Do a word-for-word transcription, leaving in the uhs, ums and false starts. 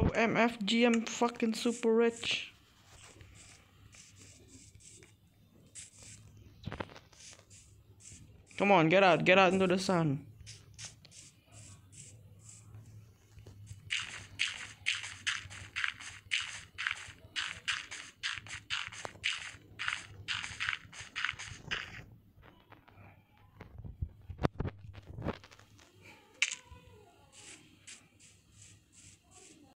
M F G, I'm fucking super rich. Come on, get out, get out into the sun.